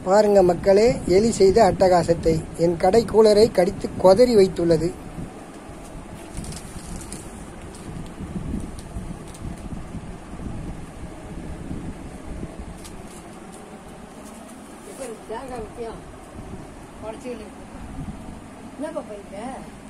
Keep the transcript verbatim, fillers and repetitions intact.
பாருங்க மக்களே, எலி செய்த அட்டகாசத்தை. என் கடை கூலரை கடித்து கொதறி வைத்துள்ளது. தேங்காய் ஊற்றியா உடச்சி என்ன பாப்பா